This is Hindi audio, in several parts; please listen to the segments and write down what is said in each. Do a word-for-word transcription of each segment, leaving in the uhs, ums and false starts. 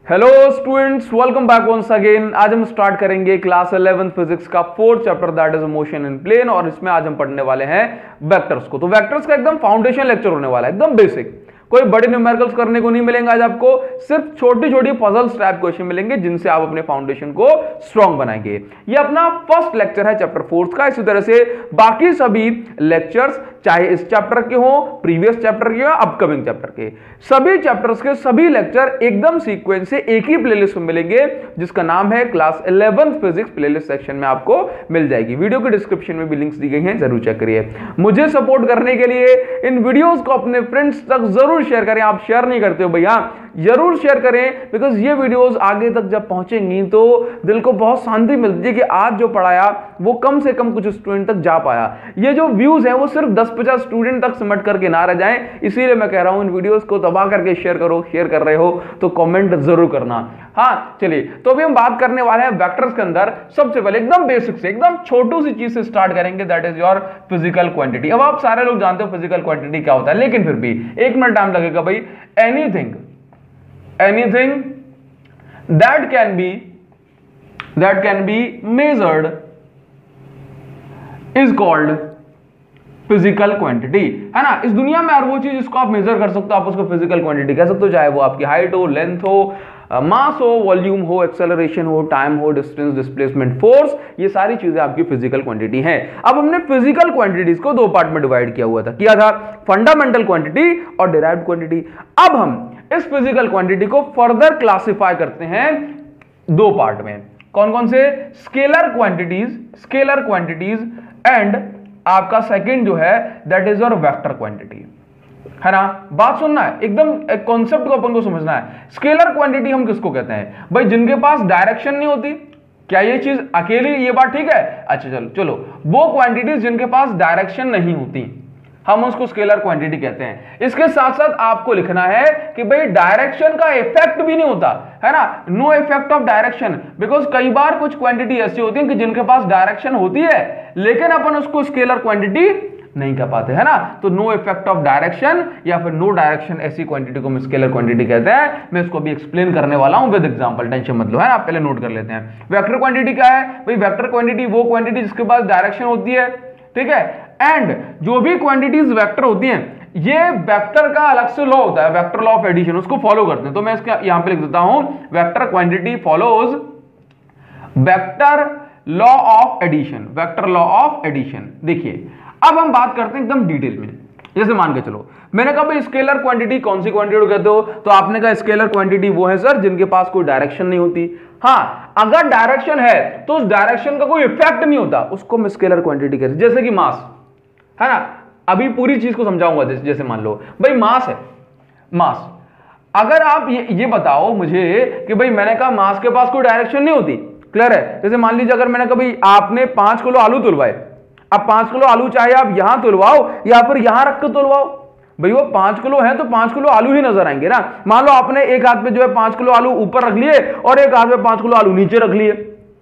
Hello students, welcome back once again. आज हम स्टार्ट करेंगे क्लास इलेवेंथ फिजिक्स का fourth chapter that is motion in plane, और इसमें आज हम पढ़ने वाले हैं वेक्टर्स को। तो वेक्टर्स का एकदम फाउंडेशन लेक्चर होने वाला है, एकदम बेसिक। कोई बड़े न्यूमेरिकल्स करने को नहीं मिलेंगे आज आपको, सिर्फ छोटी छोटी पजल्स टाइप क्वेश्चन मिलेंगे जिनसे आप अपने फाउंडेशन को स्ट्रॉन्ग बनाएंगे। ये अपना फर्स्ट लेक्चर है चैप्टर फोर्थ का। इसी तरह से बाकी सभी लेक्चर्स, चाहे इस चैप्टर के हो, प्रीवियस चैप्टर के हो, अपकमिंग चैप्टर के, सभी चैप्टर्स के सभी लेक्चर एकदम सीक्वेंस से एक ही प्लेलिस्ट में मिलेंगे जिसका नाम है class eleventh physics. Playlist section में आपको मिल जाएगी। वीडियो के डिस्क्रिप्शन में भी लिंक्स दी गई हैं, जरूर चेक करिए। मुझे सपोर्ट करने के लिए इन वीडियोस को अपने फ्रेंड्स तक जरूर शेयर करें। आप शेयर नहीं करते हो भैया, जरूर शेयर करें, बिकॉज ये वीडियोस आगे तक जब पहुंचेंगी तो दिल को बहुत शांति मिलती है कि आज जो पढ़ाया वो कम से कम कुछ स्टूडेंट तक जा पाया। ये जो व्यूज है वो सिर्फ दस पचास स्टूडेंट तक सिमट करके ना रह जाएं, इसीलिए मैं कह रहा हूं इन वीडियोस को दबा करके शेयर करो। शेयर कर रहे हो तो कमेंट जरूर करना। हाँ चलिए, तो अभी हम बात करने वाले हैं वेक्टर्स के अंदर। सबसे पहले एकदम बेसिक से, एकदम छोटू सी चीज से स्टार्ट करेंगे, that is your physical quantity. अब आप सारे लोग जानते हो फिजिकल क्वांटिटी क्या होता है, लेकिन फिर भी एक मिनट टाइम लगेगा भाई। Anything anything that can be that can be measured is called physical quantity, है ना। इस दुनिया में हर वो चीज जिसको आप मेजर कर सकते हो आप उसको फिजिकल क्वांटिटी कह सकते हो, चाहे वो आपकी हाइट हो, लेंथ हो, मास हो, वॉल्यूम हो, एक्सेलरेशन हो, टाइम हो, डिस्टेंस, डिस्प्लेसमेंट, फोर्स, ये सारी चीजें आपकी फिजिकल क्वांटिटी हैं। अब हमने फिजिकल क्वांटिटीज को दो पार्ट में डिवाइड किया हुआ था किया था फंडामेंटल क्वांटिटी और डिराइव्ड क्वांटिटी। अब हम इस फिजिकल क्वांटिटी को फर्दर क्लासिफाई करते हैं दो पार्ट में। कौन कौन से? Scalar quantities, scalar quantities and आपका सेकंड जो है that is your vector quantity, है ना। बात सुनना है, एकदम एक कॉन्सेप्ट को अपन को समझना है। स्केलर क्वांटिटी हम किसको कहते हैं भाई? जिनके पास डायरेक्शन नहीं होती। क्या ये चीज अकेली, ये बात ठीक है? अच्छा चलो चलो, वो क्वांटिटीज जिनके पास डायरेक्शन नहीं होती हम उसको स्केलर क्वांटिटी कहते हैं। इसके साथ साथ आपको लिखना है कि भाई डायरेक्शन का इफेक्ट भी नहीं होता, है ना। No effect of direction, because कई बार कुछ क्वांटिटी ऐसी होती है कि जिनके पास डायरेक्शन होती है लेकिन अपन उसको स्केलर क्वांटिटी नहीं कह पाते, है ना। तो नो इफेक्ट ऑफ डायरेक्शन या फिर नो डायरेक्शन, ऐसी क्वांटिटी को हम स्केलर क्वांटिटी कहते हैं। मैं इसको भी एक्सप्लेन करने वाला हूं विद एग्जांपल, टेंशन मत लो, है ना। पहले नोट कर लेते हैं। वेक्टर क्वांटिटी क्या है भाई? वेक्टर क्वांटिटी वो क्वांटिटी जिसके पास डायरेक्शन होती है, ठीक है। एंड जो भी क्वांटिटीज वेक्टर होती हैं, ये वेक्टर का अलग से लॉ होता है, वेक्टर लॉ ऑफ एडिशन, उसको फॉलो करते हैं। तो मैं इसका यहां पे लिख देता हूं, vector quantity follows vector law of addition, vector law of addition. देखिए अब हम बात करते हैं एकदम डिटेल में। जैसे मान के चलो, मैंने कहा भाई स्केलर क्वांटिटी कौन सी क्वांटिटी कहते हो, तो आपने कहा स्केलर क्वांटिटी वो है सर जिनके पास कोई डायरेक्शन नहीं होती। हाँ, अगर डायरेक्शन है तो उस डायरेक्शन का कोई इफेक्ट नहीं होता, उसको हम स्केलर क्वांटिटी कहते हैं। जैसे कि मास, है ना। अभी पूरी चीज को समझाऊंगा। जैसे, जैसे मान लो भाई मास है, मास। अगर आप ये ये बताओ मुझे कि भाई मैंने कहा मास के पास कोई डायरेक्शन नहीं होती, क्लियर है। जैसे मान लीजिए अगर मैंने कहा भाई आपने पांच किलो आलू तुलवाए, अब पांच किलो आलू चाहे आप यहां तुलवाओ या फिर यहां रख के तुलवाओ, भाई वो पांच किलो है तो पांच किलो आलू ही नजर आएंगे ना। मान लो आपने एक हाथ में जो है पांच किलो आलू ऊपर रख लिए और एक हाथ में पांच किलो आलू नीचे रख लिए,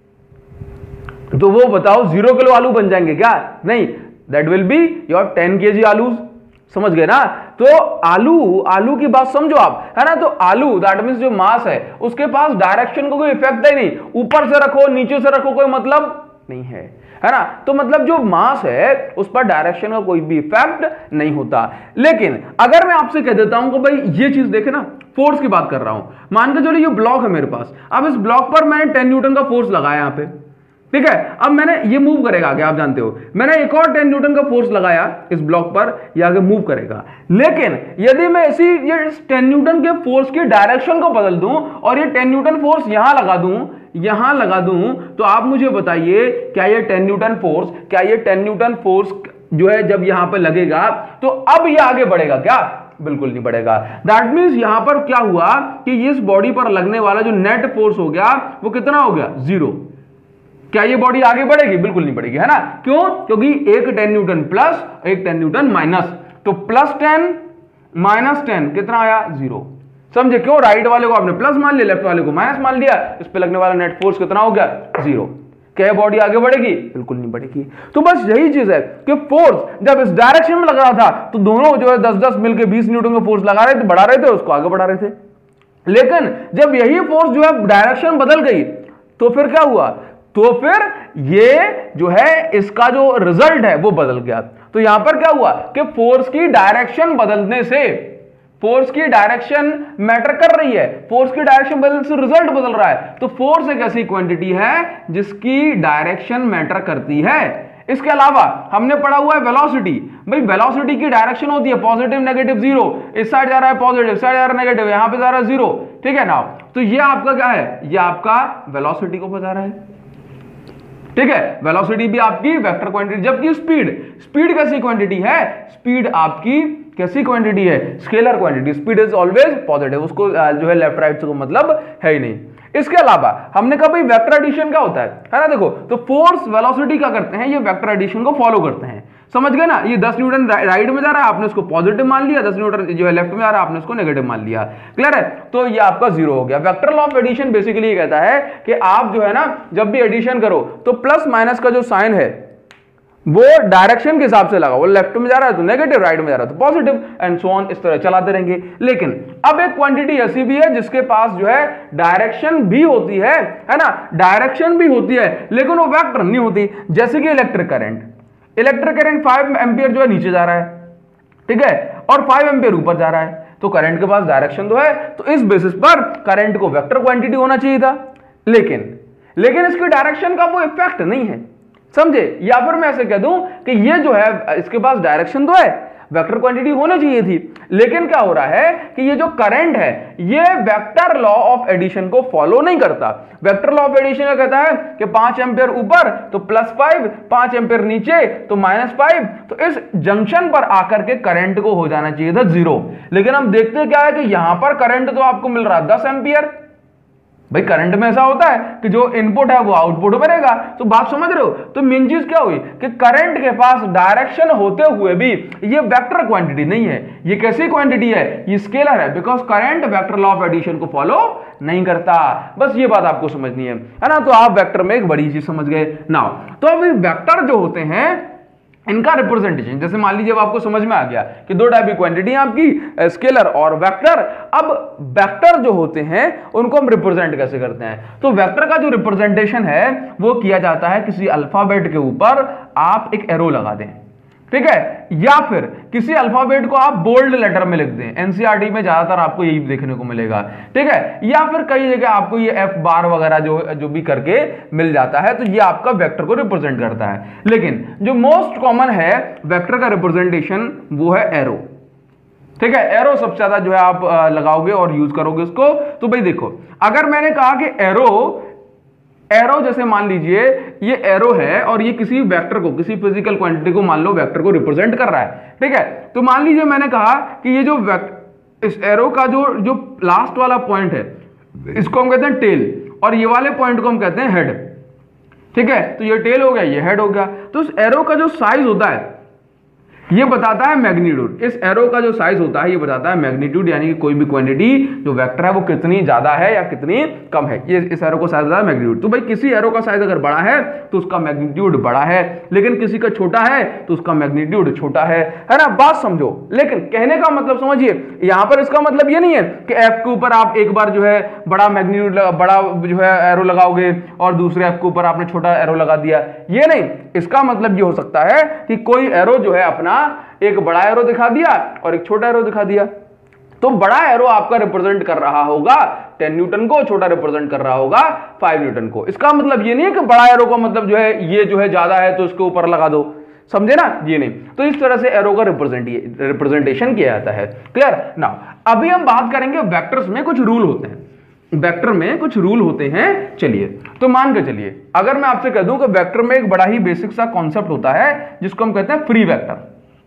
तो वो बताओ जीरो किलो आलू बन जाएंगे क्या? नहीं, that will be your ten kg आलू। समझ गए ना। तो आलू, आलू की बात समझो आप, है ना। तो आलू दैट मींस जो मास है उसके पास डायरेक्शन को कोई इफेक्ट ही नहीं, ऊपर से रखो नीचे से रखो कोई मतलब नहीं है, है ना। तो मतलब जो मास है उस पर डायरेक्शन का कोई भी इफेक्ट नहीं होता। लेकिन अगर मैं आपसे कह देता हूं कि भाई ये चीज देखे ना, फोर्स की बात कर रहा हूं, मान के चलो ये ब्लॉक है मेरे पास, अब इस ब्लॉक पर मैंने टेन न्यूटन का फोर्स लगाया यहां पे, ठीक है। अब मैंने ये मूव करेगा आगे, आप जानते हो मैंने एक और टेन न्यूटन का फोर्स लगाया इस ब्लॉक पर, ये आगे मूव करेगा। लेकिन यदि मैं इसी ये टेन न्यूटन के फोर्स की डायरेक्शन को बदल दूं और ये टेन न्यूटन फोर्स यहां लगा दूं, यहां लगा दूं, तो आप मुझे बताइए क्या ये टेन न्यूटन फोर्स, क्या ये टेन न्यूटन फोर्स जो है जब यहां पर लगेगा तो अब ये आगे बढ़ेगा क्या? बिल्कुल नहीं बढ़ेगा। दैट मींस यहां पर क्या हुआ कि इस बॉडी पर लगने वाला जो नेट फोर्स हो गया वो कितना हो गया? जीरो। क्या ये बॉडी आगे बढ़ेगी? बिल्कुल नहीं बढ़ेगी, है ना। क्यों? क्योंकि एक टेन न्यूटन प्लस एक टेन न्यूटन माइनस, तो प्लस टेन माइनस टेन कितना आया? जीरो। समझे? क्यों? राइट वाले को आपने प्लस मान लिया, लेफ्ट वाले को माइनस मान लिया, इस पे लगने वाला नेट फोर्स कितना हो गया? जीरो। क्या बॉडी आगे बढ़ेगी? बिल्कुल नहीं बढ़ेगी। तो बस यही चीज है कि फोर्स जब इस डायरेक्शन में लग रहा था तो दोनों जो है दस दस मिलकर बीस न्यूटन का फोर्स लगा रहे थे, बढ़ा रहे थे, उसको आगे बढ़ा रहे थे। लेकिन जब यही फोर्स जो है डायरेक्शन बदल गई तो फिर क्या हुआ, तो फिर ये जो है इसका जो रिजल्ट है वो बदल गया। तो यहां पर क्या हुआ कि फोर्स की डायरेक्शन बदलने से, फोर्स की डायरेक्शन मैटर कर रही है, फोर्स की डायरेक्शन बदलने से रिजल्ट बदल रहा है। तो फोर्स एक ऐसी क्वांटिटी है जिसकी डायरेक्शन मैटर करती है। इसके अलावा हमने पढ़ा हुआ है वेलोसिटी। भाई वेलोसिटी की डायरेक्शन होती है पॉजिटिव नेगेटिव जीरो, इस साइड जा रहा है पॉजिटिव, इस साइड जा रहा है नेगेटिव, यहां पे जा रहा है जीरो, ठीक है ना। तो ये आपका क्या है, ये आपका वेलोसिटी को बता रहा है, ठीक है। वेलोसिटी भी आपकी वेक्टर क्वांटिटी, जबकि स्पीड, स्पीड कैसी क्वांटिटी है, स्पीड आपकी कैसी क्वांटिटी है, scalar quantity. Speed is always positive, उसको जो है लेफ्ट राइट से को मतलब है ही नहीं। इसके अलावा हमने कहा भाई वेक्टर एडिशन क्या होता है, है ना। देखो तो फोर्स वेलोसिटी क्या करते हैं, ये वेक्टर एडिशन को फॉलो करते हैं, समझ गए ना। ये दस न्यूटन राइट में जा रहा है, आपने उसको पॉजिटिव मान लिया, दस न्यूटन जो है लेफ्ट में जा रहा है, आपने उसको नेगेटिव मान लिया, क्लियर है। तो ये आपका जीरो हो गया। Vector law of addition basically ये कहता है कि आप जो है ना जब भी एडिशन करो तो प्लस माइनस का जो साइन है वो डायरेक्शन के हिसाब से लगा, वो लेफ्ट में जा रहा है तो नेगेटिव, राइट में जा रहा है तो पॉजिटिव, एंड सो ऑन, इस तरह चलाते रहेंगे। लेकिन अब एक क्वांटिटी ऐसी भी है जिसके पास जो है डायरेक्शन भी होती है, है ना, डायरेक्शन भी होती है लेकिन वो वेक्टर नहीं होती, जैसे कि electric current. Electric current five ampere जो है नीचे जा रहा है, ठीक है, और फाइव एम्पियर ऊपर जा रहा है, तो करंट के पास डायरेक्शन तो है, तो इस बेसिस पर करंट को वेक्टर क्वांटिटी होना चाहिए था। लेकिन लेकिन इसकी डायरेक्शन का वो इफेक्ट नहीं है, समझे। या फिर मैं ऐसे कह दूं कि ये जो है इसके पास डायरेक्शन तो है, वेक्टर क्वांटिटी होनी चाहिए थी, लेकिन क्या हो रहा है कि ये जो करंट है ये वेक्टर लॉ ऑफ एडिशन को फॉलो नहीं करता। वेक्टर लॉ ऑफ एडिशन क्या कहता है कि पांच एम्पियर ऊपर तो प्लस फाइव, पांच एम्पियर नीचे तो माइनस फाइव, तो इस जंक्शन पर आकर के करंट को हो जाना चाहिए था जीरो। लेकिन हम देखते क्या है कि यहां पर करंट तो आपको मिल रहा है दस एम्पियर। भाई करंट में ऐसा होता है कि जो इनपुट है वो आउटपुट में रहेगा, तो बात समझ रहे हो। तो मेन चीज क्या हुई कि करंट के पास डायरेक्शन होते हुए भी ये वेक्टर क्वांटिटी नहीं है। ये कैसी क्वांटिटी है, ये स्केलर है, because current vector law of addition को फॉलो नहीं करता। बस ये बात आपको समझनी है, है ना। तो आप वेक्टर में एक बड़ी चीज समझ गए नाउ। तो अब वेक्टर जो होते हैं इनका रिप्रेजेंटेशन, जैसे मान लीजिए अब आपको समझ में आ गया कि दो टाइप की क्वांटिटी है आपकी, स्केलर और वेक्टर। अब वेक्टर जो होते हैं उनको हम रिप्रेजेंट कैसे करते हैं, तो वेक्टर का जो रिप्रेजेंटेशन है वो किया जाता है किसी अल्फाबेट के ऊपर आप एक एरो लगा दें, ठीक है, या फिर किसी अल्फाबेट को आप बोल्ड लेटर में लिख दें। एनसीईआरटी में ज्यादातर आपको यही देखने को मिलेगा, ठीक है, या फिर कई जगह आपको ये एफ बार वगैरह जो जो भी करके मिल जाता है, तो ये आपका वेक्टर को रिप्रेजेंट करता है। लेकिन जो मोस्ट कॉमन है वेक्टर का रिप्रेजेंटेशन वो है एरो, ठीक है। एरो सबसे ज्यादा जो है आप लगाओगे और यूज करोगे उसको। तो भाई देखो, अगर मैंने कहा कि एरो एरो जैसे मान लीजिए ये एरो है और ये किसी वेक्टर को, किसी फिजिकल क्वांटिटी को मान लो वेक्टर को रिप्रेजेंट कर रहा है, ठीक है। तो मान लीजिए मैंने कहा कि ये जो इस एरो का जो जो लास्ट वाला पॉइंट है इसको हम कहते हैं टेल, और ये वाले पॉइंट को हम कहते हैं हेड, ठीक है। तो ये टेल हो गया, ये हेड हो गया। तो इस एरो का जो साइज होता है ये बताता है मैग्नीट्यूड। इस एरो का जो साइज होता है ये बताता है मैग्नीट्यूड, यानी कि कोई भी क्वांटिटी जो वेक्टर है वो कितनी ज्यादा है या कितनी कम है, ये इस एरो का साइज बताता है मैग्नीट्यूड। तो भाई किसी एरो का साइज अगर बड़ा है तो उसका मैग्नीट्यूड बड़ा है, लेकिन किसी का छोटा है तो उसका मैग्नीट्यूड छोटा है, है ना। बात समझो, लेकिन कहने का मतलब समझिए, यहां पर इसका मतलब ये नहीं है कि एफ के ऊपर आप एक बार जो है बड़ा मैग्नीट्यूड बड़ा जो है एरो लगाओगे और दूसरे एफ के ऊपर आपने छोटा एरो लगा दिया, ये नहीं। इसका मतलब ये हो सकता है कि कोई एरो जो है अपना एक बड़ा एरो दिखा दिया और एक छोटा एरो दिखा दिया, तो बड़ा एरो आपका रिप्रेजेंट कर रहा होगा टेन न्यूटन को, छोटा रिप्रेजेंट कर रहा होगा फाइव न्यूटन को। इसका मतलब ये नहीं है कि बड़ा एरो का मतलब जो है ये जो है ज्यादा है तो इसके ऊपर लगा दो, समझे ना, ये नहीं। तो इस तरह से एरो का रिप्रेजेंट रिप्रेजेंटेशन किया जाता है, क्लियर ना। अभी हम बात करेंगे वेक्टर्स में कुछ रूल होते हैं, वेक्टर में कुछ रूल होते हैं। चलिए, तो मान के चलिए अगर मैं आपसे कह दूं कि वेक्टर में एक बड़ा ही बेसिक सा कॉन्सेप्ट होता है जिसको हम कहते हैं फ्री वेक्टर,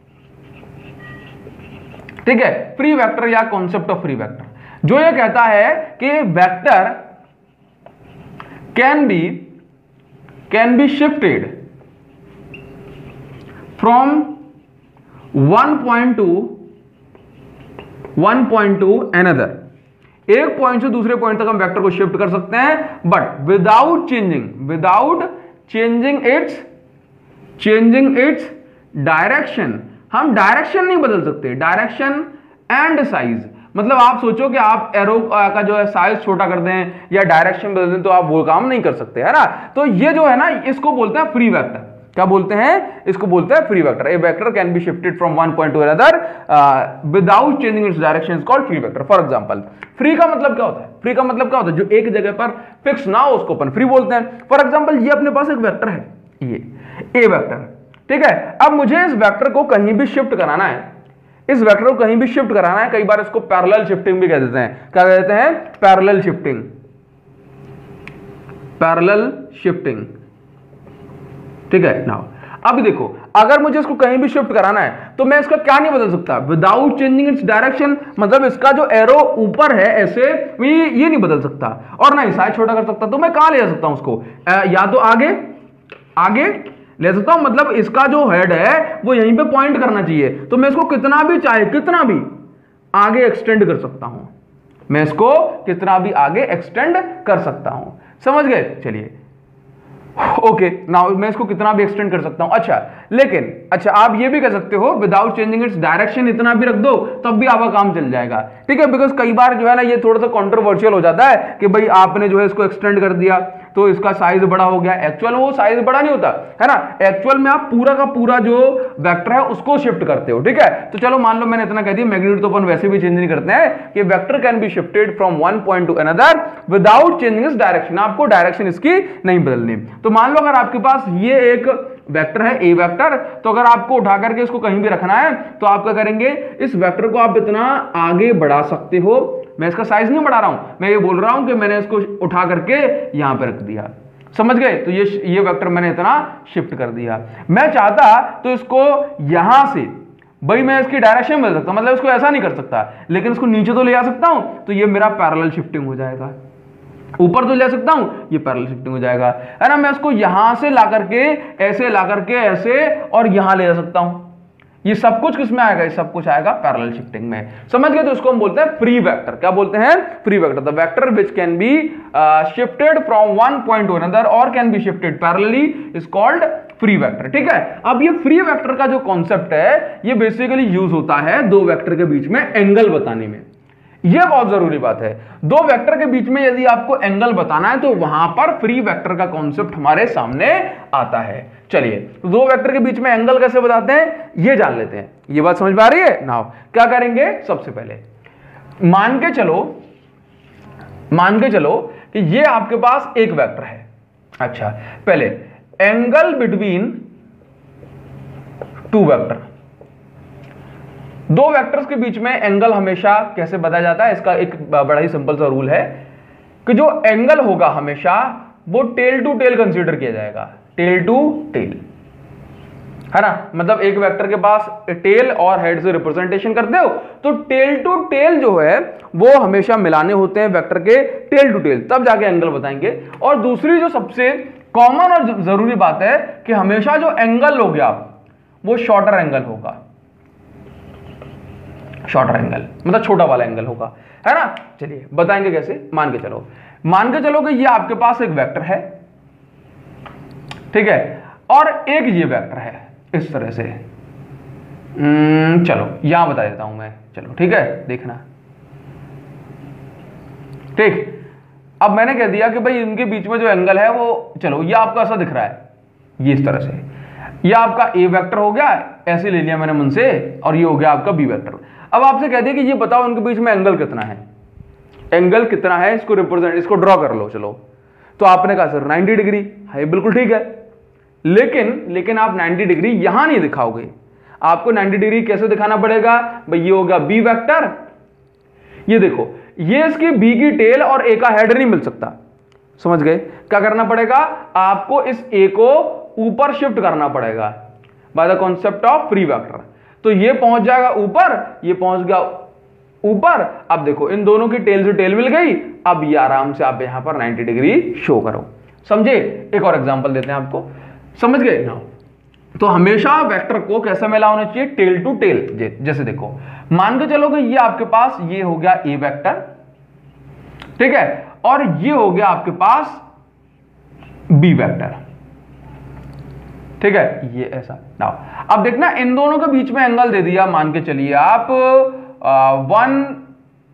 ठीक है, फ्री वेक्टर या कॉन्सेप्ट ऑफ फ्री वेक्टर, जो ये कहता है कि vector can be can be shifted from one point to one point to another. एक पॉइंट से दूसरे पॉइंट तक हम वेक्टर को शिफ्ट कर सकते हैं, but without changing without changing its changing its direction. हम डायरेक्शन नहीं बदल सकते, डायरेक्शन एंड साइज, मतलब आप सोचो कि आप एरो का जो है साइज छोटा कर दें या डायरेक्शन बदल दें तो आप वो काम नहीं कर सकते, है ना। तो ये जो है ना इसको बोलते हैं फ्री वेक्टर। क्या बोलते हैं? इसको बोलते हैं free vector. A vector can be shifted from one point to another without changing its direction is called free vector. For example, free का मतलब क्या होता है? फ्री का मतलब क्या होता है? जो एक जगह पर फिक्स ना हो उसको अपन फ्री बोलते हैं। फॉर एग्जांपल, ये अपने पास एक वेक्टर है, ये ए वेक्टर, ठीक है। अब मुझे इस वेक्टर को कहीं भी शिफ्ट कराना है, इस वेक्टर को कहीं भी शिफ्ट कराना है, कई बार इसको पैरेलल शिफ्टिंग भी कह देते हैं। क्या कहते हैं? पैरेलल शिफ्टिंग, पैरेलल शिफ्टिंग, ठीक है। नाउ अब देखो, अगर मुझे इसको कहीं भी शिफ्ट कराना है तो मैं इसका क्या नहीं बदल सकता? विदाउट चेंजिंग इट्स डायरेक्शन, मतलब इसका जो एरो ऊपर है ऐसे ये ये नहीं बदल सकता, और ना ही साइज छोटा कर सकता। तो मैं कहां ले जा सकता हूं उसको? या तो आगे आगे ले सकता हूं, मतलब इसका जो हेड है वो यहीं पे पॉइंट करना चाहिए, तो मैं इसको कितना भी चाहे कितना भी आगे एक्सटेंड कर सकता हूं, मैं इसको कितना भी आगे एक्सटेंड कर सकता हूं। समझ गए? चलिए, ओके, नाउ मैं इसको कितना भी एक्सटेंड कर सकता हूं। अच्छा, लेकिन अच्छा आप ये भी कह सकते हो विदाउट चेंजिंग इट्स डायरेक्शन, इतना भी रख दो तब भी आपका काम चल जाएगा, ठीक है। बिकॉज कई बार जो है ना ये थोड़ा सा कंट्रोवर्शियल हो जाता है कि भाई आपने जो है इसको एक्सटेंड कर दिया तो इसका साइज बड़ा हो गया। एक्चुअल वो साइज बड़ा नहीं होता है ना, एक्चुअल में आप पूरा का पूरा जो वेक्टर है उसको शिफ्ट करते हो, ठीक है। तो चलो मान लो मैंने इतना कह दिया, मैग्नीट्यूड तो अपन वैसे भी चेंज नहीं करते हैं कि vector can be shifted from one point to another without changing its direction, आपको डायरेक्शन इसकी नहीं बदलनी। तो मान लो अगर आपके पास ये एक वेक्टर है ए वेक्टर, तो अगर आपको उठा करके इसको कहीं भी रखना है तो आप क्या करेंगे? इस वेक्टर को आप इतना आगे बढ़ा सकते हो। मैं इसका साइज नहीं बढ़ा रहा हूं, मैं ये बोल रहा हूं कि मैंने इसको उठा करके यहां पर रख दिया, समझ गए? तो ये ये वेक्टर मैंने इतना शिफ्ट कर दिया। मैं चाहता तो इसको यहां से भाई मैं इसकी डायरेक्शन बदल सकता हूं, मतलब इसको ऐसा नहीं कर सकता, लेकिन इसको नीचे तो ले आ सकता हूं, तो ये मेरा पैरेलल शिफ्टिंग हो जाएगा। ऊपर तो ले सकता हूं, ये पैरेलल शिफ्टिंग हो जाएगा, है ना। मैं इसको यहां से ला करके ऐसे ला करके ऐसे और यहां ले जा सकता हूं। ये सब कुछ किसमें आएगा? ये सब कुछ आएगा पैरेलल शिफ्टिंग में, समझ गए? तो इसको हम बोलते हैं फ्री वेक्टर। क्या बोलते हैं? Free vector. The vector which can be shifted from one point to another और can be shifted parallelly is called free vector, ठीक है। अब ये फ्री वेक्टर का जो कॉन्सेप्ट है ये बेसिकली यूज होता है दो वेक्टर के बीच में एंगल बताने में। यह बहुत जरूरी बात है, दो वेक्टर के बीच में यदि आपको एंगल बताना है तो वहां पर फ्री वेक्टर का कॉन्सेप्ट हमारे सामने आता है। चलिए, तो दो वेक्टर के बीच में एंगल कैसे बताते हैं ये जान लेते हैं। ये बात समझ में आ रही है? नाउ क्या करेंगे? सबसे पहले मान के चलो मान के चलो कि ये आपके पास एक वेक्टर है। अच्छा, पहले एंगल बिटवीन टू वेक्टर, दो वेक्टर्स के बीच में एंगल हमेशा कैसे बताया जाता है? इसका एक बड़ा ही सिंपल सा रूल है कि जो एंगल होगा हमेशा वो टेल टू टेल कंसीडर किया जाएगा, टेल टू टेल, है ना। मतलब एक वेक्टर के पास टेल और हेड से रिप्रेजेंटेशन करते हो तो टेल टू टेल जो है वो हमेशा मिलाने होते हैं वेक्टर के टेल टू टेल, तब जाके एंगल बताएंगे। और दूसरी जो सबसे कॉमन और जरूरी बात है कि हमेशा जो एंगल हो गया वो शॉर्टर एंगल होगा, शॉर्टर एंगल मतलब छोटा वाला एंगल होगा, है ना। चलिए बताएंगे कैसे। मान के चलो मान के चलो कि ये आपके पास एक वेक्टर है, ठीक है, और एक ये वेक्टर है इस तरह से। चलो यहां बता देता हूं मैं, चलो ठीक है, देखना। ठीक, अब मैंने कह दिया कि भाई इनके बीच में जो एंगल है वो, चलो ये आपका ऐसा दिख रहा है, ये इस तरह से, ये आपका ए वेक्टर हो गया, ऐसे ले लिया मैंने मन से, और ये हो गया आपका बी वेक्टर। अब आपसे कह दिया कि ये बताओ इनके बीच में एंगल कितना है, एंगल कितना है, इसको रिप्रेजेंट इसको ड्रॉ कर लो। चलो, तो आपने कहा सर नब्बे डिग्री है, बिल्कुल ठीक है, लेकिन लेकिन आप नब्बे डिग्री यहां नहीं दिखाओगे, आपको नब्बे डिग्री कैसे दिखाना पड़ेगा? भाई ये होगा बी वेक्टर, ये देखो ये इसकी बी की टेल और ए का हेड नहीं मिल सकता, समझ गए? क्या करना पड़ेगा? आपको इस ए को ऊपर शिफ्ट करना पड़ेगा by the concept of free vector. तो ये पहुंच जाएगा ऊपर, ये पहुंच गया ऊपर। अब देखो इन दोनों की टेल से टेल मिल गई, अब ये आराम से आप यहां पर नब्बे डिग्री शो करो, समझे? एक और एग्जांपल देते हैं आपको, समझ गए ना? तो हमेशा वेक्टर को कैसा मिला होना चाहिए? Tail to tail. जैसे देखो मान के चलो कि ये आपके पास ये हो गया ए वेक्टर, ठीक है, और ये हो गया आपके पास बी वेक्टर, ठीक है, ये ऐसा। नाउ अब देखना इन दोनों के बीच में एंगल दे दिया, मान के चलिए आप वन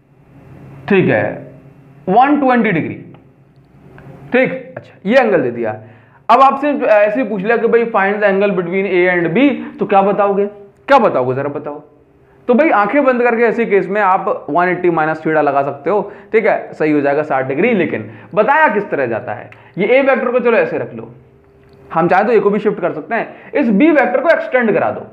ठीक है, वन ट्वेंटी डिग्री, ठीक। अच्छा, ये एंगल दे दिया। अब आपसे ऐसे पूछ लिया कि भाई find the angle between A and B, तो क्या बताओगे, क्या बताओगे जरा बताओ। तो भाई आंखें बंद करके ऐसे केस में आप वन एट्टी माइनस थीटा लगा सकते हो, ठीक है, सही हो जाएगा साठ डिग्री। लेकिन बताया किस तरह जाता है, ये ए वेक्टर को चलो ऐसे रख लो, हम चाहे तो ए को भी शिफ्ट कर सकते हैं, इस बी वेक्टर को एक्सटेंड करा दो,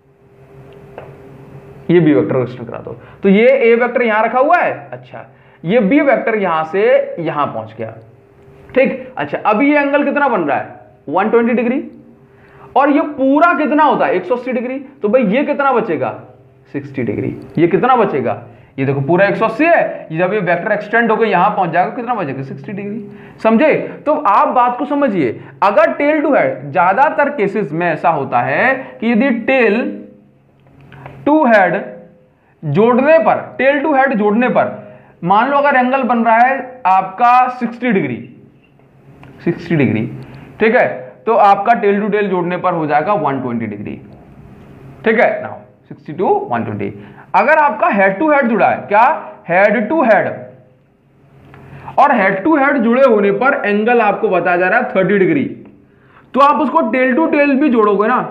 ये बी वेक्टर को एक्सटेंड करा दो, तो ये ए वेक्टर यहां रखा हुआ है, अच्छा ये बी वेक्टर यहां से यहां पहुंच गया, ठीक। अच्छा, अभी ये एंगल कितना बन रहा है, वन ट्वेंटी डिग्री, और ये पूरा कितना होता है एक सौ अस्सी डिग्री, तो भाई ये कितना बचेगा साठ डिग्री, ये कितना बचेगा, ये देखो पूरा एक सौ अस्सी है, जब ये वेक्टर एक्सटेंड होकर यहां पहुंच जाएगा कितना बचेगा साठ डिग्री, समझे। तो आप बात को समझिए, अगर टेल टू हेड, ज्यादातर केसेस में ऐसा होता है कि यदि टेल टू हेड जोड़ने पर, टेल टू हेड जोड़ने पर मान लो अगर एंगल बन रहा है आपका साठ डिग्री, साठ डिग्री, ठीक है, तो आपका टेल टू टेल जोड़ने पर हो जाएगा वन ट्वेंटी डिग्री, ठीक है। Now sixty two one twenty. अगर आपका हेड टू हेड जुड़ा है, क्या हेड टू हेड, और हेड टू हेड जुड़े होने पर एंगल आपको बताया जा रहा है थर्टी डिग्री, तो आप उसको टेल टू टेल भी जोड़ोगे ना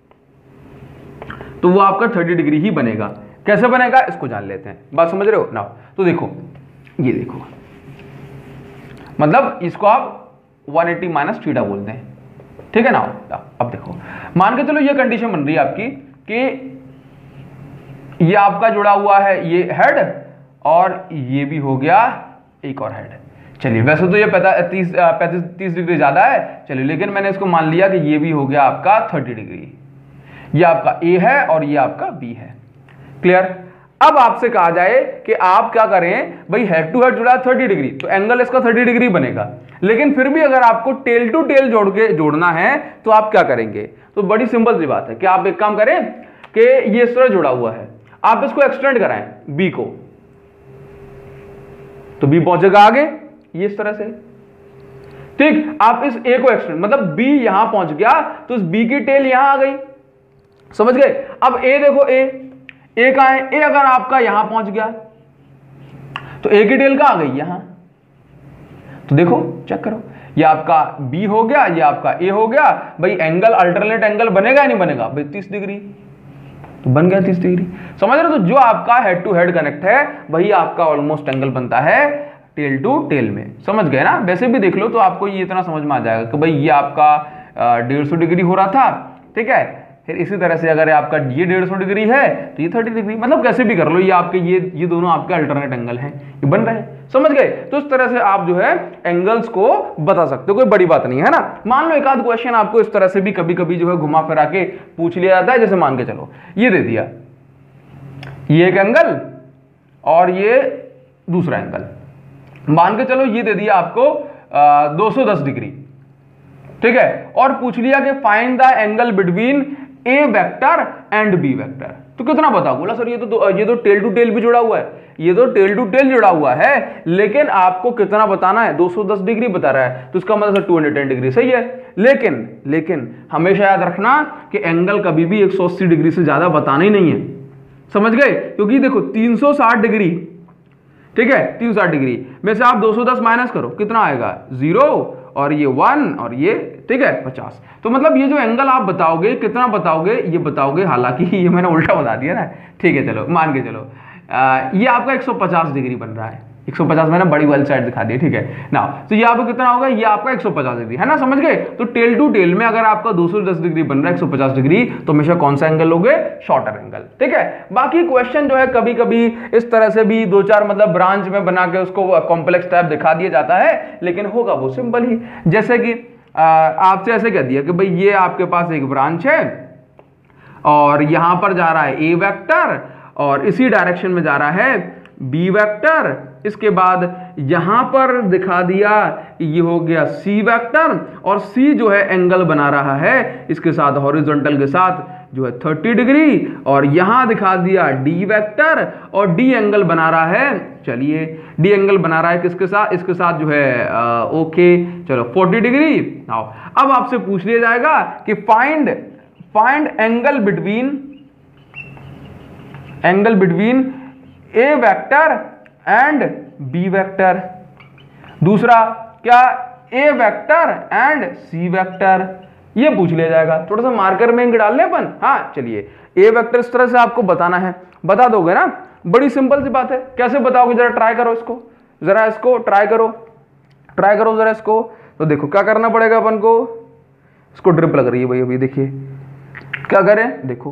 तो वो आपका थर्टी डिग्री ही बनेगा। कैसे बनेगा इसको जान लेते हैं, बात समझ रहे हो ना। तो देखो, ये देखो, मतलब इसको आप वन एट्टी माइनस थीटा बोलते हैं, ठीक है ना। अब देखो, मान के चलो ये कंडीशन बन रही है आपकी कि ये आपका जुड़ा हुआ है ये हेड, और ये भी हो गया एक और हेड। चलिए, वैसे तो ये पैंतीस पैंतीस तीस डिग्री ज्यादा है, चलिए, लेकिन मैंने इसको मान लिया कि ये भी हो गया आपका थर्टी डिग्री, ये आपका ए है और ये आपका बी है, क्लियर। अब आपसे कहा जाए कि आप क्या करें, भाई हेड टू हेड जुड़ा है थर्टी डिग्री, तो एंगल इसका थर्टी डिग्री बनेगा, लेकिन फिर भी अगर आपको टेल टू टेल जोड़ के जोड़ना है तो आप क्या करेंगे। तो बड़ी सिंपल सी बात है कि आप एक काम करें कि ये इस तरह जुड़ा हुआ है, आप इसको एक्सटेंड कराएं बी को, तो बी पहुंचेगा आगे ये इस तरह से, ठीक। आप इस ए को एक्सटेंड, मतलब बी यहां पहुंच गया तो इस बी की टेल यहां आ गई, समझ गए। अब ए देखो, ए ए कहां है, ए अगर आपका यहां पहुंच गया तो ए की टेल का आ गई यहां, तो देखो चेक करो, ये आपका बी हो गया, ये आपका ए हो गया, भाई एंगल अल्टरनेट एंगल बनेगा या नहीं बनेगा, भाई तीस डिग्री, तो बन गया तीस डिग्री, समझ रहे हो। तो जो आपका हेड टू हेड कनेक्ट है वही आपका ऑलमोस्ट एंगल बनता है टेल टू टेल में, समझ गए ना। वैसे भी देख लो तो आपको ये इतना समझ में आ जाएगा कि भाई ये आपका डेढ़ सौ डिग्री हो रहा था, ठीक है, फिर इसी तरह से अगर आपका ये डेढ़ सौ डिग्री है तो ये थर्टी डिग्री, मतलब कैसे भी कर लो, ये आपके ये ये दोनों आपके अल्टरनेट एंगल हैं, ये बन रहे हैं, समझ गए। तो इस तरह से आप जो है एंगल्स को बता सकते हो, कोई बड़ी बात नहीं है ना। मान लो एक आध क्वेश्चन आपको इस तरह से भी कभी कभी जो है घुमा फिरा के पूछ लिया जाता है, जैसे मान के चलो ये दे दिया, ये एक एंगल और ये दूसरा एंगल, मान के चलो ये दे दिया आपको दो सौ दस डिग्री, ठीक है, और पूछ लिया कि find the angle between A vector and B vector, तो कितना बताओ। बोला सर ये तो ये तो टेल टू टेल भी जुड़ा हुआ है, ये तो टेल टू टेल जुड़ा हुआ है, लेकिन आपको कितना बताना है, दो सौ दस डिग्री बता रहा है, तो इसका मतलब दो सौ दस डिग्री सही है। लेकिन लेकिन हमेशा याद रखना कि एंगल कभी भी एक सौ अस्सी डिग्री से ज्यादा बताना ही नहीं है, समझ गए, क्योंकि देखो तीन सौ साठ डिग्री, ठीक है, तीन सौ साठ डिग्री में से आप दो सौ दस माइनस करो, कितना आएगा, जीरो, और ये वन और ये, ठीक है, पचास। तो मतलब ये जो एंगल आप बताओगे कितना बताओगे, ये बताओगे, हालांकि ये मैंने उल्टा बता दिया ना, ठीक है, चलो मान के चलो आ, ये आपका एक सौ पचास डिग्री बन रहा है, एक सौ पचास मैंने बड़ी वाली साइड दिखा दी, ठीक है ना। तो ये आपको कितना होगा, ये आपका एक सौ पचास डिग्री है ना, समझ गए। तो टेल टू टेल में अगर आपका दो सौ दस डिग्री बन रहा है, एक सौ पचास डिग्री, तो हमेशा कौन सा एंगल लोगे, शॉर्टर एंगल, ठीक है। बाकी क्वेश्चन जो है कभी कभी इस तरह से भी दो चार मतलब ब्रांच में बना के उसको कॉम्प्लेक्स टाइप दिखा दिया जाता है, लेकिन होगा वो सिंपल ही। जैसे कि आपसे ऐसे कह दिया कि भाई ये आपके पास एक ब्रांच है और यहां पर जा रहा है ए वेक्टर और इसी डायरेक्शन में जा रहा है बी वेक्टर, इसके बाद यहां पर दिखा दिया ये हो गया सी वेक्टर, और सी जो है एंगल बना रहा है इसके साथ हॉरिजॉन्टल के साथ जो है तीस डिग्री, और यहां दिखा दिया डी वेक्टर और डी एंगल बना रहा है, चलिए डी एंगल बना रहा है किसके साथ, इसके साथ जो है आ, ओके चलो चालीस डिग्री। आओ अब आपसे पूछ लिया जाएगा कि find find angle between angle between A vector and B vector, दूसरा क्या A vector and C vector, ये पूछ लिया जाएगा। थोड़ा सा मार्कर में डाल ले अपन। हाँ चलिए, ए वेक्टर इस तरह से आपको बताना है, बता दोगे ना, बड़ी सिंपल सी बात है। कैसे बताओगे, जरा ट्राई करो इसको, जरा इसको ट्राई करो, ट्राई करो जरा इसको। तो देखो क्या करना पड़ेगा अपन को, इसको ड्रिप लग रही है भाई, अभी देखिए क्या करें। देखो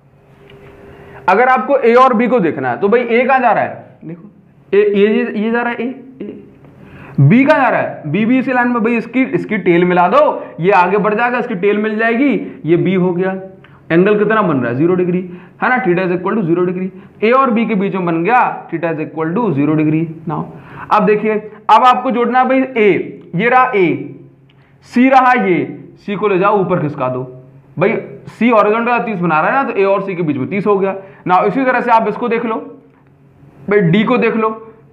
अगर आपको ए और बी को देखना है तो भाई ए कहां जा रहा है, देखो ए ये ये जा रहा है, ए बी कहां जा रहा है, बी भी इसी लाइन में, भाई इसकी इसकी टेल मिला दो, ये आगे बढ़ जाएगा, इसकी टेल मिल जाएगी, ये बी हो गया। एंगल कितना बन रहा है, जीरो डिग्री, है ना, theta is equal to zero degree. A और बी के बीच में बन गया theta is equal to zero degree. Now अब देखिए, अब आपको जोड़ना है भाई ए, ये रहा ए, सी रहा ये, सी को ले जाओ ऊपर खिसका दो, भाई सी हॉरिजॉन्टल तीस बना रहा है ना, तो ए और सी के बीच में तीस हो गया। नाउ इसी तरह से आप इसको देख लो, भाई डी को देख लो,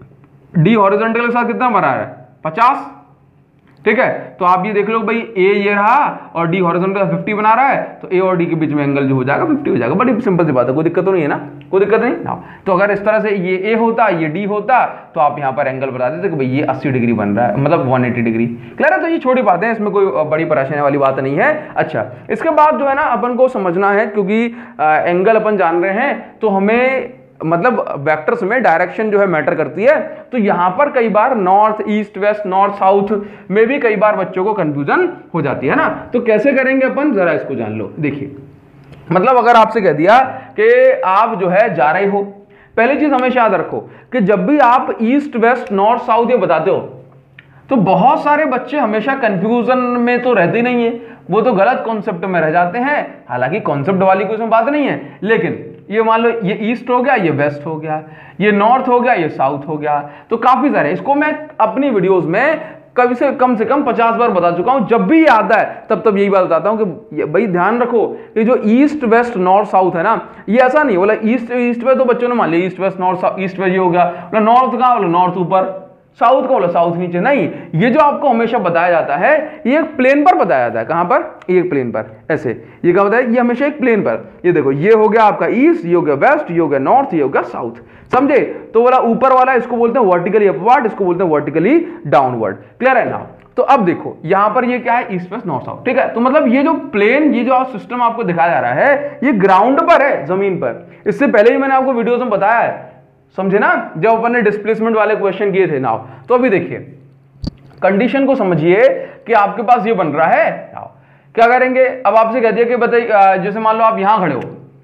डी हॉरिजॉन्टल के साथ कितना बना रहा है, पचास, ठीक है। तो आप ये देख लो भाई ए ये रहा और डी हॉरिजॉन्टल फिफ्टी बना रहा है, तो ए और डी के बीच में एंगल जो हो जाएगा फिफ्टी हो जाएगा। बड़ी सिंपल सी बात है, कोई दिक्कत तो नहीं है ना, कोई दिक्कत नहीं ना। तो अगर इस तरह से ये ए होता, ये डी होता, तो आप यहाँ पर एंगल बता देते कि भाई ये अस्सी डिग्री बन रहा है, मतलब एक सौ अस्सी डिग्री। क्लियर है। तो ये छोटी बातें हैं, इसमें कोई बड़ी परेशानी वाली बात नहीं है। अच्छा, इसके बाद जो है ना अपन को समझना है, क्योंकि एंगल अपन जान रहे हैं तो हमें मतलब वेक्टर्स में डायरेक्शन जो है मैटर करती है। तो यहां पर कई बार north east west north south में भी कई बार बच्चों को कंफ्यूजन हो जाती है ना। तो कैसे करेंगे अपन, जरा इसको जान लो। देखिए मतलब अगर आपसे कह दिया कि आप जो है जा रहे हो, पहली चीज हमेशा याद रखो कि जब भी आप ईस्ट वेस्ट नॉर्थ साउथ ये बताते हो तो बहुत सारे बच्चे हमेशा कंफ्यूजन में तो रहते नहीं है, वो तो गलत कॉन्सेप्ट में रह जाते हैं। हालांकि कॉन्सेप्ट वाली कोई इसमें बात नहीं है, लेकिन ये मान लो ये ईस्ट हो गया, ये वेस्ट हो गया, ये नॉर्थ हो गया, ये साउथ हो गया, तो काफी सारे, इसको मैं अपनी वीडियोस में कभी से कम से कम पचास बार बता चुका हूं। जब भी याद है तब तब यही बात बताता हूं कि भाई ध्यान रखो कि जो ईस्ट वेस्ट नॉर्थ साउथ है ना, ये ऐसा नहीं बोला ईस्ट ईस्ट में तो बच्चों ने मान लिया ईस्ट वेस्ट नॉर्थ ईस्ट में ये हो गया, बोला नॉर्थ कहां, बोला नॉर्थ ऊपर, साउथ का बोला साउथ नीचे। नहीं, ये जो आपको हमेशा बताया जाता है ये एक प्लेन पर बताया जाता है। कहां पर, ये एक प्लेन पर, ऐसे ये क्या होता है, ये हमेशा एक प्लेन पर। ये देखो ये हो गया आपका ईस्ट, ये हो गया वेस्ट, ये हो गया नॉर्थ, ये हो गया साउथ, समझे। तो बोला ऊपर वाला इसको बोलते हैं वर्टिकली अपवर्ड, इसको बोलते हैं वर्टिकली डाउनवर्ड। क्लियर है ना। तो अब देखो यहां पर ये क्या है, ईस्ट वेस्ट नॉर्थ साउथ, ठीक है। तो मतलब ये जो प्लेन, ये जो सिस्टम आपको दिखाया जा रहा है, ये ग्राउंड पर है, जमीन पर। इससे पहले ही मैंने आपको वीडियोस में बताया है, समझे ना, जब अपन ने डिस्प्लेसमेंट वाले क्वेश्चन किए थे। नाउ तो अभी देखिए कंडीशन को समझिए कि आपके पास ये बन रहा है। नाउ क्या करेंगे, अब आपसे कह दिया कि बताइए, जैसे मान लो आप यहां खड़े हो,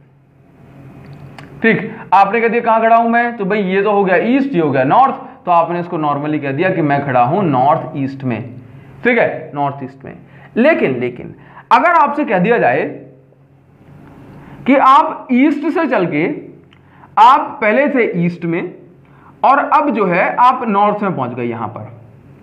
ठीक, आपने कह दिया कहां खड़ा हूं मैं, तो भाई ये तो हो गया ईस्ट, ये हो गया नॉर्थ, तो आपने इसको नॉर्मली कह दिया कि मैं खड़ा हूं नॉर्थ ईस्ट में, ठीक है, नॉर्थ ईस्ट में। लेकिन लेकिन अगर आपसे कह दिया जाए कि आप ईस्ट से चल के, आप पहले थे ईस्ट में और अब जो है आप नॉर्थ में पहुंच गए यहां पर,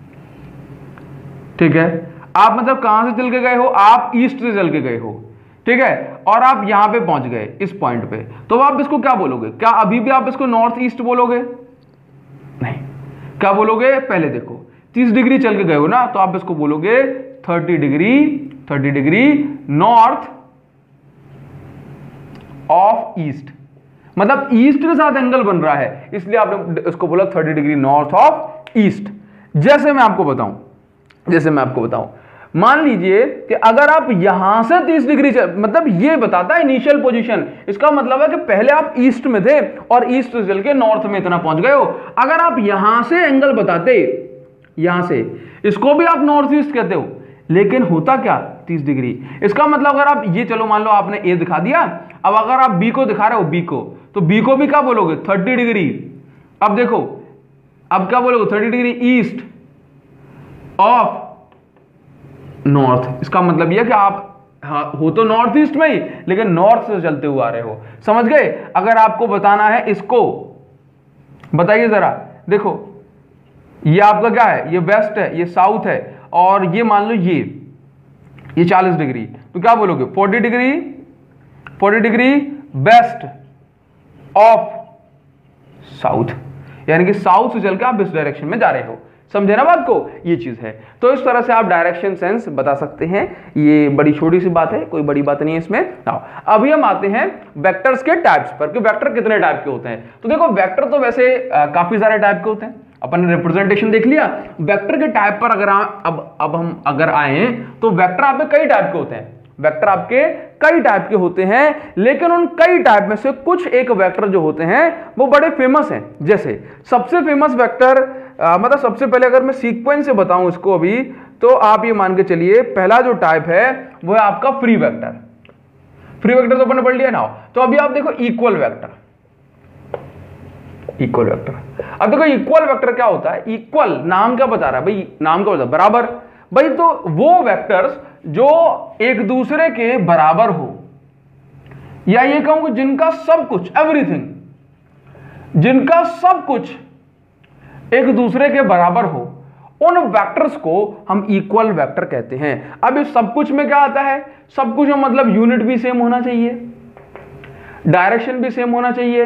ठीक है, आप मतलब कहां से चल के गए हो, आप ईस्ट से चल के गए हो, ठीक है, और आप यहां पे पहुंच गए इस पॉइंट पे, तो आप इसको क्या बोलोगे, क्या अभी भी आप इसको नॉर्थ ईस्ट बोलोगे, नहीं, क्या बोलोगे, पहले देखो तीस डिग्री चल के गए हो ना, तो आप इसको बोलोगे thirty degree thirty degree north of east, मतलब ईस्ट के साथ एंगल बन रहा है, इसलिए आपने इसको बोला thirty degree north of east. जैसे मैं आपको बताऊं जैसे मैं आपको बताऊं मान लीजिए कि अगर आप यहां से तीस डिग्री चल, मतलब ये बताता है इनिशियल पोजीशन, इसका मतलब है कि पहले आप ईस्ट में थे और ईस्ट से चल के नॉर्थ में इतना पहुंच गए हो। अगर आप यहां से एंगल बताते, यहां से, इसको भी आप नॉर्थ ईस्ट कहते हो, लेकिन होता क्या, तीस डिग्री। इसका मतलब अगर आप ये, चलो मान लो आपने ए दिखा दिया, अब अगर आप बी को दिखा रहे हो, बी को, तो बी को भी क्या बोलोगे, थर्टी डिग्री। अब देखो अब क्या बोलोगे, thirty degree east of north. इसका मतलब यह कि आप हाँ, हो तो नॉर्थ ईस्ट में ही, लेकिन नॉर्थ से चलते हुए आ रहे हो, समझ गए। अगर आपको बताना है इसको, बताइए जरा, देखो ये आपका क्या है, ये वेस्ट है, ये साउथ है, और ये मान लो ये ये चालीस डिग्री, तो क्या बोलोगे, forty degree forty degree west of south, यानी कि साउथ से चल के आप इस डायरेक्शन में जा रहे हो, समझे ना बात को, ये चीज है। तो इस तरह से आप डायरेक्शन सेंस बता सकते हैं, ये बड़ी छोटी सी बात है, कोई बड़ी बात नहीं है इसमें। अभी हम आते हैं वेक्टर्स के टाइप्स पर कि वेक्टर कितने टाइप के होते हैं। तो देखो वेक्टर तो वैसे आ, काफी सारे टाइप के होते हैं, अपन ने रिप्रेजेंटेशन देख लिया। वेक्टर के टाइप पर अगर आ, अब अब हम अगर आए तो वेक्टर आपके कई टाइप के होते हैं, वेक्टर आपके कई टाइप के होते हैं, लेकिन उन कई टाइप में से कुछ एक वेक्टर जो होते हैं वो बड़े फेमस हैं। जैसे सबसे फेमस वेक्टर आ, मतलब सबसे पहले अगर मैं सीक्वेंस से बताऊं इसको अभी, तो आप ये मान के चलिए पहला जो टाइप है वो है आपका फ्री वेक्टर। फ्री वेक्टर तो अपन ने पढ़ लिया ना। तो अभी आप देखो इक्वल वेक्टर, इक्वल वेक्टर। अब देखो इक्वल वेक्टर क्या होता है, इक्वल नाम क्या बता रहा है भाई, नाम क्या बता, बराबर भाई। तो वो वेक्टर्स जो एक दूसरे के बराबर हो, या ये कहूं कि जिनका सब कुछ, एवरीथिंग, जिनका सब कुछ एक दूसरे के बराबर हो, उन वेक्टर्स को हम इक्वल वेक्टर कहते हैं। अब इस सब कुछ में क्या आता है, सब कुछ में मतलब यूनिट भी सेम होना चाहिए, डायरेक्शन भी सेम होना चाहिए,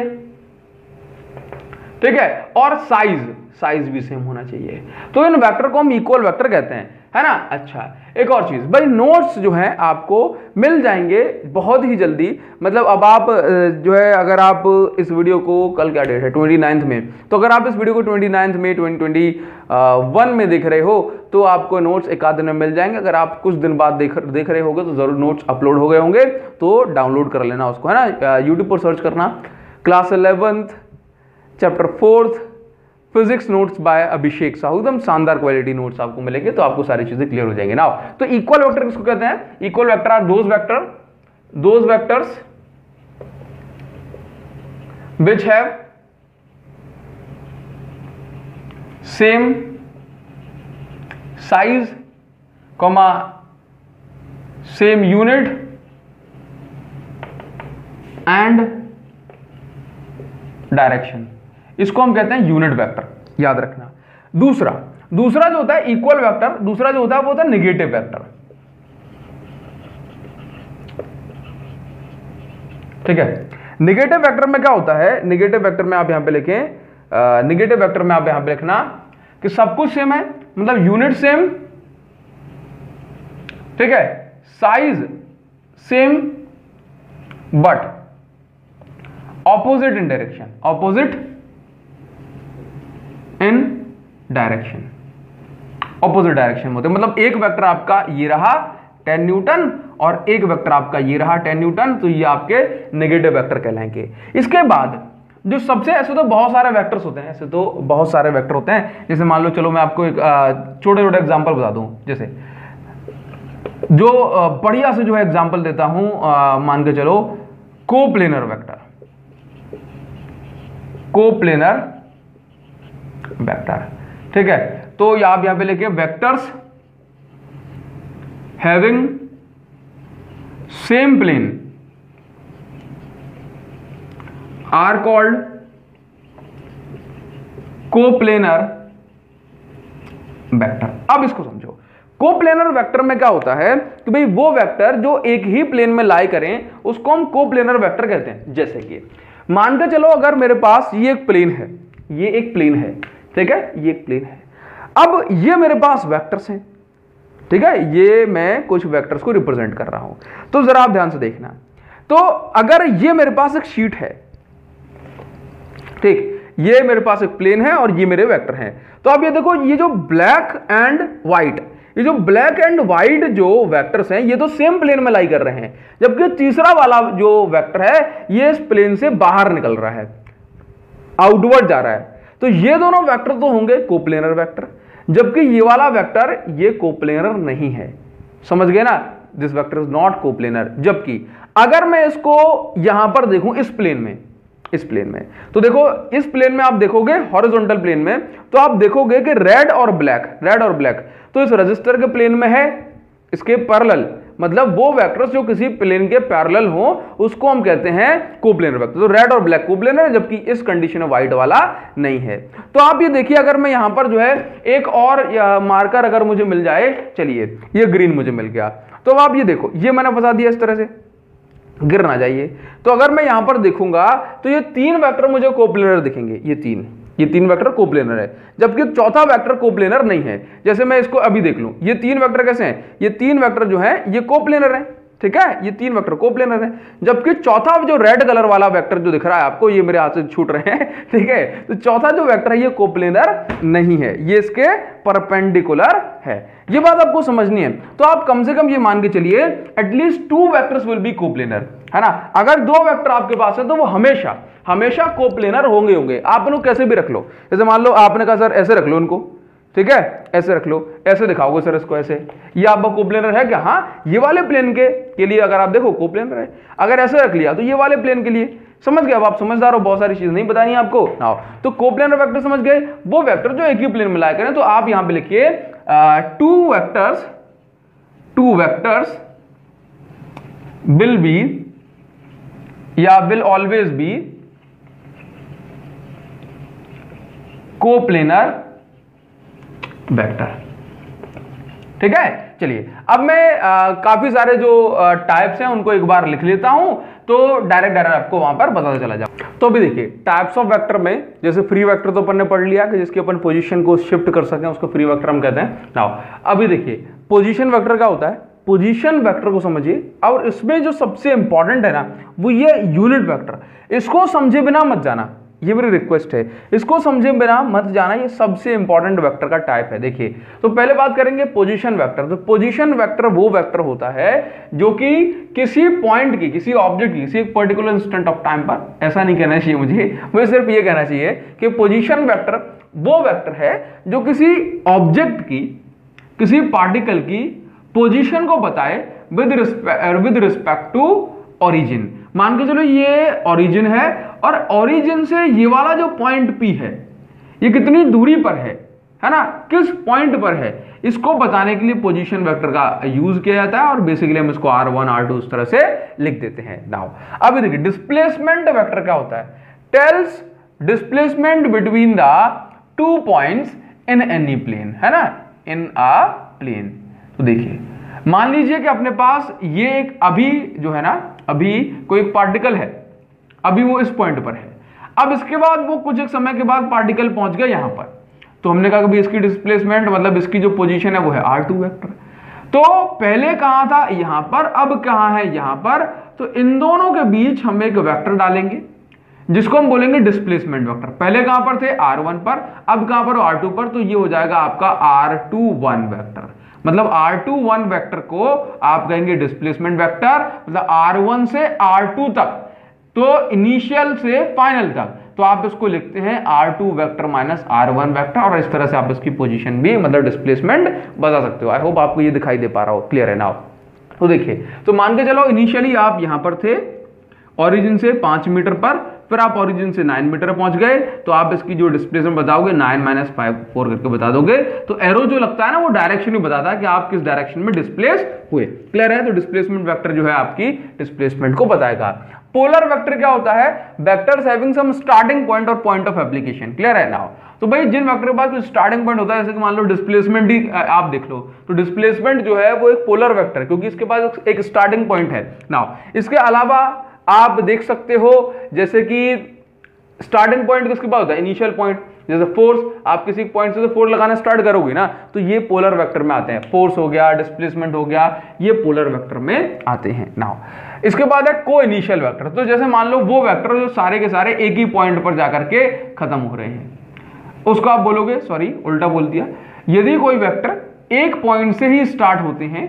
ठीक है, और साइज साइज भी सेम होना चाहिए। तो इन वेक्टर को हम इक्वल वेक्टर कहते हैं, है ना। अच्छा, एक और चीज भाई, नोट्स जो हैं आपको मिल जाएंगे बहुत ही जल्दी। मतलब अब आप जो है, अगर आप इस वीडियो को, कल क्या डेट है, ट्वेंटी नाइन्थ में, तो अगर आप इस वीडियो को ट्वेंटी नाइन्थ में ट्वेंटी ट्वेंटी वन में देख रहे हो तो आपको नोट्स एक आध दिन में मिल जाएंगे। अगर आप कुछ दिन बाद देख देख रहे होगे तो जरूर नोट्स अपलोड हो गए होंगे, तो डाउनलोड कर लेना उसको, है ना। यूट्यूब पर सर्च करना class eleventh chapter fourth physics notes by Abhishek Sahu, एकदम शानदार क्वालिटी नोट्स आपको मिलेंगे, तो आपको सारी चीजें क्लियर हो जाएंगे ना। तो इक्वल वेक्टर किसको कहते हैं, equal vector are those vector those vectors which have same size, comma same unit and direction, इसको हम कहते हैं यूनिट वेक्टर, याद रखना। दूसरा दूसरा जो होता है इक्वल वेक्टर, दूसरा जो होता है वो होता है नेगेटिव वेक्टर, ठीक है। नेगेटिव वेक्टर में क्या होता है, नेगेटिव वेक्टर में आप यहां पे लिखें, नेगेटिव वेक्टर में आप यहां पे लिखना कि सब कुछ सेम है, मतलब यूनिट सेम, ठीक है, size same, but opposite in direction, opposite in direction, opposite direction में होते, मतलब एक वेक्टर आपका ये रहा टेन न्यूटन और एक वेक्टर आपका ये रहा टेन न्यूटन, तो ये आपके नेगेटिव वेक्टर कहलाएंगे। इसके बाद जो सबसे, ऐसे तो बहुत सारे वेक्टर्स होते हैं, ऐसे तो बहुत सारे वेक्टर होते हैं, जैसे मान लो, चलो मैं आपको एक छोटे छोटे एग्जांपल बता दूं, जैसे जो बढ़िया से जो है एग्जांपल देता हूं, मान के चलो कोप्लेनर वेक्टर, कोप्लेनर वेक्टर, ठीक है। तो आप यहां पे लिखिए vectors having same plane are called coplanar vector. अब इसको समझो, कोप्लेनर वेक्टर में क्या होता है कि भाई वो वेक्टर जो एक ही प्लेन में लाई करें उसको हम कोप्लेनर वेक्टर कहते हैं। जैसे कि मान के चलो, अगर मेरे पास ये एक प्लेन है, ये एक प्लेन है, ठीक है, ये एक प्लेन है, अब ये मेरे पास वेक्टर्स हैं, ठीक है, ये मैं कुछ वेक्टर्स को रिप्रेजेंट कर रहा हूं। तो जरा आप ध्यान से देखना, तो अगर ये मेरे पास एक शीट है, ठीक, ये मेरे पास एक प्लेन है और ये मेरे वेक्टर हैं, तो अब ये देखो, ये जो ब्लैक एंड व्हाइट, ये जो ब्लैक एंड व्हाइट जो वेक्टर्स हैं ये तो सेम प्लेन में लाई कर रहे हैं, जबकि तीसरा वाला जो वेक्टर है ये इस प्लेन से बाहर निकल रहा है, आउटवर्ड जा रहा है। तो ये दोनों वेक्टर तो होंगे कोप्लेनर वेक्टर, जबकि ये वाला वेक्टर ये कोप्लेनर नहीं है। समझ गए ना, this vector is not coplanar. जबकि अगर मैं इसको यहां पर देखूं इस प्लेन में, इस प्लेन में, तो देखो इस प्लेन में आप देखोगे हॉरिजॉन्टल प्लेन में, तो आप देखोगे कि रेड और ब्लैक, रेड और ब्लैक तो इस रजिस्टर के प्लेन में है, इसके पैरेलल, मतलब वो वेक्टर्स जो किसी प्लेन के पैरेलल हो उसको हम कहते हैं कोप्लेनर वेक्टर। तो रेड और ब्लैक कोप्लेनर, जबकि इस कंडीशन में व्हाइट वाला नहीं है। तो आप ये देखिए, अगर मैं यहां पर जो है एक और मार्कर अगर मुझे मिल जाए, चलिए ये ग्रीन मुझे मिल गया, तो अब आप ये देखो, ये मैंने फंसा दिया इस तरह से, गिर ना जाइए। तो अगर मैं यहां पर देखूंगा तो ये तीन वेक्टर मुझे कोप्लेनर दिखेंगे, ये तीन ये तीन वेक्टर कोप्लेनर है, जबकि चौथा वेक्टर कोप्लेनर नहीं है। जैसे मैं इसको अभी देख लूं, ये तीन वेक्टर कैसे हैं, ये तीन वेक्टर जो हैं ये कोप्लेनर हैं, ठीक है, ये तीन वेक्टर कोप्लेनर है। जबकि चौथा जो रेड कलर वाला वेक्टर जो दिख रहा है आपको, ये मेरे हाथ से छूट रहे हैं, ठीक है, तो चौथा जो वेक्टर है ये कोप्लेनर नहीं है, ये इसके परपेंडिकुलर है। ये बात आपको समझनी है। तो आप कम से कम ये मान के चलिए at least two vectors will be coplanar, है ना। अगर दो वेक्टर आपके पास है तो वो हमेशा हमेशा कोप्लेनर होंगे होंगे आप इनको कैसे भी रख लो। जैसे मान लो आपने कहा सर ऐसे रख लो इनको, ठीक है, ऐसे रख लो, ऐसे दिखाओगे सर इसको ऐसे, ये आपका कोप्लेनर है क्या? हाँ, ये वाले प्लेन के के लिए अगर आप देखो कोप्लेनर है। अगर ऐसे रख लिया तो ये वाले प्लेन के लिए, समझ गए। अब आप समझदार हो, बहुत सारी चीज नहीं बतानी है आपको ना। तो कोप्लेनर वेक्टर समझ गए, वो वेक्टर जो एक ही प्लेन में लाया करें। तो आप यहां पे लिखिए two vectors two vectors will be या will always be coplanar vector, ठीक है। चलिए अब मैं आ, काफी सारे जो टाइप्स हैं उनको एक बार लिख लेता हूं, तो डायरेक्ट डायरेक्ट आपको वहां पर पता चला जाए। तो अभी देखिए टाइप्स ऑफ वेक्टर में, जैसे फ्री वेक्टर तो अपन ने पढ़ लिया कि जिसकी अपन पोजीशन को शिफ्ट कर सकें उसको फ्री वेक्टर हम कहते हैं। नाउ अभी देखिए पोजीशन वेक्टर क्या होता है। पोजीशन वेक्टर को समझिए, और इसमें जो सबसे इंपॉर्टेंट है ना वो ये यूनिट वेक्टर, इसको समझे बिना मत जाना, ये मेरी रिक्वेस्ट है, इसको समझे बिना मत जाना, ये सबसे इंपॉर्टेंट वेक्टर का टाइप है। देखिए तो पहले बात करेंगे पोजीशन वेक्टर। तो पोजीशन वेक्टर वो वेक्टर होता है जो कि किसी पॉइंट की, किसी ऑब्जेक्ट की, किसी एक पर्टिकुलर इंस्टेंट ऑफ टाइम पर, ऐसा नहीं कहना चाहिए मुझे, मुझे सिर्फ ये कहना चाहिए कि पोजीशन वेक्टर वो वेक्टर है जो किसी ऑब्जेक्ट की, किसी पार्टिकल की पोजीशन को बताए with respect with respect to origin. मान के चलो ये ओरिजिन है और ओरिजिन से ये वाला जो पॉइंट P है ये कितनी दूरी पर है, है ना, किस पॉइंट पर है, इसको बताने के लिए पोजीशन वेक्टर का यूज किया जाता है। और बेसिकली हम इसको आर वन आर टू इस तरह से लिख देते हैं। नाउ अब देखिए डिस्प्लेसमेंट वेक्टर क्या होता है। Tells displacement between the two points in any plane, है ना, इन अ प्लेन। तो देखिए मान लीजिए कि अपने पास ये एक अभी जो है ना, अभी कोई पार्टिकल है, अभी वो इस पॉइंट पर है। अब इसके बाद वो कुछ एक समय के बाद पार्टिकल पहुंच गया यहां पर, तो हमने कहा कि इसकी डिस्प्लेसमेंट मतलब इसकी जो पोजीशन है वो है आर टू वेक्टर। तो पहले कहां था, यहां पर, अब कहां है, यहां पर। तो इन दोनों के बीच हम एक वेक्टर डालेंगे जिसको हम बोलेंगे डिस्प्लेसमेंट वेक्टर। पहले कहां पर थे, आर वन पर, अब कहां पर, आर टू पर। तो ये हो जाएगा आपका आर टू वन वेक्टर। मतलब आर टू वन वेक्टर को आप कहेंगे डिस्प्लेसमेंट वेक्टर, मतलब आर वन से आर टू तक, तो इनिशियल से फाइनल तक। तो आप इसको लिखते हैं R two vector minus R one vector, और इस तरह से आप इसकी पोजीशन भी मतलब डिस्प्लेसमेंट बता सकते हो। आई होप आपको ये दिखाई दे पा रहा हो, क्लियर है ना। तो देखिए तो मान के चलो इनिशियली आप यहां पर थे ओरिजिन से पांच मीटर पर, फिर आप ओरिजिन से नाइन मीटर पहुंच गए, तो आप इसकी जो डिस्प्लेसमेंट बताओगे नाइन माइनस फाइव फोर करके बता दोगे। तो एरो जो लगता है ना वो डायरेक्शन ही बताता है कि आप किस डायरेक्शन में डिस्प्लेस हुए, क्लियर है। तो डिस्प्लेसमेंट वेक्टर जो है आपकी डिस्प्लेसमेंट को बताएगा। पोलर वेक्टर क्या होता है, vectors having same starting point और पॉइंट ऑफ एप्लीकेशन, क्लियर है ना। तो भाई जिन वेक्टर के पास कोई स्टार्टिंग पॉइंट होता है, जैसे कि मान लो डिस्प्लेसमेंट ही आप देख लो, तो डिस्प्लेसमेंट जो है वो एक पोलर वेक्टर है क्योंकि इसके पास एक स्टार्टिंग पॉइंट है ना। इसके अलावा आप देख सकते हो जैसे कि स्टार्टिंग पॉइंट किसके पास होता है, इनिशियल पॉइंट। जैसे फोर्स, आप किसी पॉइंट से तो फोर्स लगाना स्टार्ट करोगे ना, तो ये पोलर वेक्टर में आते हैं। फोर्स हो गया, डिस्प्लेसमेंट हो गया, ये पोलर वेक्टर में आते हैं। नाउ इसके बाद है को इनिशियल वेक्टर। तो जैसे मान लो वो वेक्टर जो सारे के सारे एक ही पॉइंट पर जाकर के खत्म हो रहे हैं, उसको आप बोलोगे, सॉरी उल्टा बोल दिया, यदि कोई वेक्टर एक पॉइंट से ही स्टार्ट होते हैं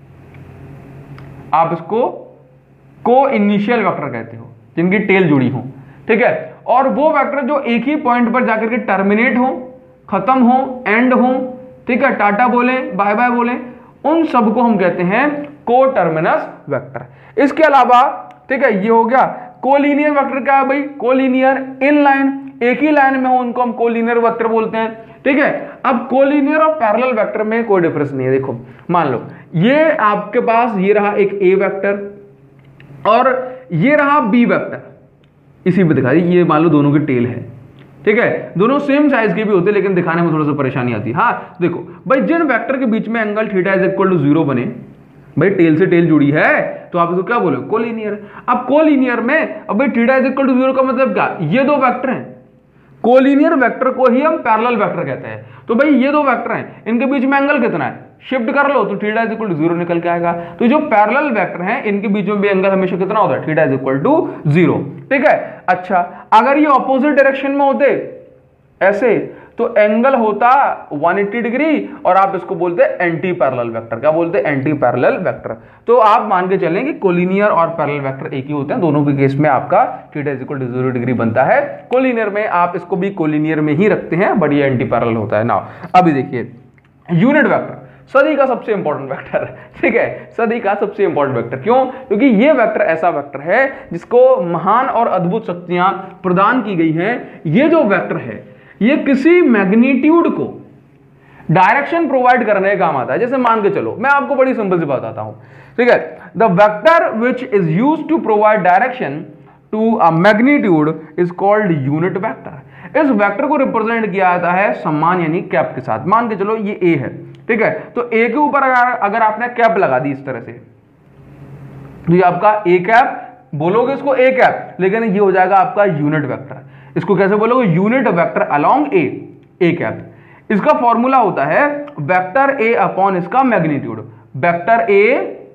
आप इसको को इनिशियल वेक्टर कहते हो, जिनकी टेल जुड़ी हो, ठीक है। और वो वेक्टर जो एक ही पॉइंट पर जाकर के टर्मिनेट हो, खत्म हो, एंड हो, ठीक है, टाटा बोले, बाय बाय बोले, उन सबको हम कहते हैं को टर्मिनस वेक्टर। इसके अलावा, ठीक है, ये हो गया कोलिनियर वेक्टर। क्या है भाई, कोलिनियर इन लाइन, एक ही लाइन में हो उनको हम कोलिनियर वेक्टर बोलते हैं, ठीक है। अब कोलिनियर और पैरेलल वेक्टर में कोई डिफरेंस नहीं है। देखो मान लो ये आपके पास ये रहा एक ए वेक्टर और ये रहा बी वेक्टर, इसी पे दिखा दी, ये मान लो दोनों की टेल है, ठीक है। दोनों सेम साइज के भी होते हैं लेकिन दिखाने में थोड़ा सा परेशानी आती है। हाँ देखो भाई, जिन वेक्टर के बीच में angle theta is equal to zero बने, भाई टेल से टेल जुड़ी है, तो आप इसको क्या बोलो, कोलिनियर। अब कोलिनियर में अब भाई theta is equal to zero का मतलब क्या, ये दो वेक्टर हैं, कोलिनियर वेक्टर को ही हम पैरेलल वेक्टर कहते हैं। तो भाई ये दो वेक्टर हैं, इनके बीच में एंगल कितना है, शिफ्ट कर लो तो theta is equal to zero निकल के आएगा। तो जो पैरेलल वेक्टर हैं इनके बीच में भी एंगल हमेशा कितना होता है, theta is equal to zero. ठीक है, अच्छा अगर ये ऑपोजिट डायरेक्शन में होते ऐसे तो एंगल होता एक सौ अस्सी डिग्री और आप इसको बोलते हैं एंटी पैरेलल वेक्टर। क्या बोलते हैं, एंटी पैरेलल वेक्टर। तो आप मान के चलें कि कोलिनियर और पैरेलल वेक्टर एक ही होते हैं, दोनों के केस में आपका theta is equal to zero degree बनता है। कोलिनियर में आप इसको भी कोलिनियर में ही रखते हैं, बट ये एंटी पैरेलल होता है। नाउ अभी देखिए यूनिट वेक्टर सदी का सबसे इंपॉर्टेंट वेक्टर, ठीक है, सदी का सबसे इंपॉर्टेंट वेक्टर। क्यों? क्योंकि ये वेक्टर ऐसा वेक्टर है जिसको महान और अद्भुत शक्तियां प्रदान की गई हैं। ये जो वेक्टर है ये किसी मैग्नीट्यूड को डायरेक्शन प्रोवाइड करने का काम आता है। जैसे मान के चलो, मैं आपको बड़ी सिंपल सी बताता हूं, ठीक है, the vector which is used to provide direction to a magnitude is called unit vector. इस वेक्टर को रिप्रेजेंट किया जाता है सम्मान यानी कैप के साथ। मान के चलो ये ए है, ठीक है, तो ए के ऊपर अगर अगर आपने कैप लगा दी इस तरह से, तो ये आपका ए कैप, बोलोगे इसको ए कैप, लेकिन ये हो जाएगा आपका यूनिट वेक्टर। इसको कैसे बोलोगे, unit vector along A, A cap. इसका फॉर्मूला होता है वेक्टर ए अपॉन इसका मैग्नीट्यूड, वेक्टर ए